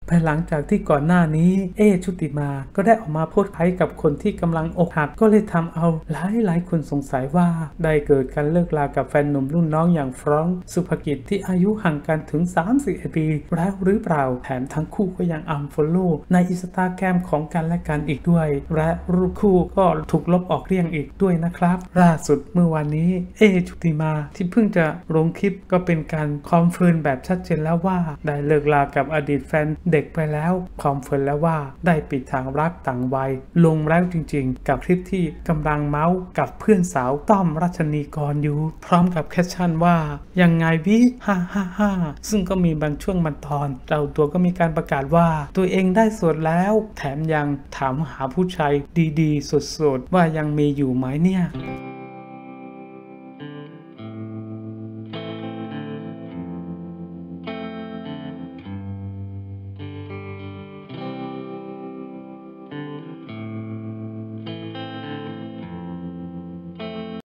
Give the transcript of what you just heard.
ภายหลังจากที่ก่อนหน้านี้ชุติมาก็ได้ออกมาพูดไพ่กับคนที่กำลังอกหักก็เลยทำเอาหลายคนสงสัยว่าได้เกิดการเลิกลากับแฟนหนุ่มรุ่นน้องอย่างฟรองก์สุภกิจที่อายุห่างกันถึง30 ปีแล้วหรือเปล่าแถมทั้งคู่ก็ยังอันฟอลโล่ในอินสตาแกรมของกันและกันอีกด้วยและรูปคู่ก็ถูกลบออกเรียงอีกด้วยนะครับล่าสุดเมื่อวานนี้ชุติมาที่เพิ่งจะลงคลิปก็เป็นการคอนเฟิร์มแบบชัดเจนแล้วว่าได้เลิกลากับอดีตแฟนเด็กไปแล้วคอนเฟิร์มแล้วว่าได้ปิดทางรักต่างวัยลงแล้วจริงๆกับคลิปที่กำลังเมาส์กับเพื่อนสาวต้อมรัชนีกรอยู่พร้อมกับแคปชั่นว่ายังไงวิฮ่าซึ่งก็มีบางช่วงบางตอนเจ้าตัวก็มีการประกาศว่าตัวเองได้โสดแล้วแถมยังถามหาผู้ชายดีๆสดๆว่ายังมีอยู่ไหมเนี่ย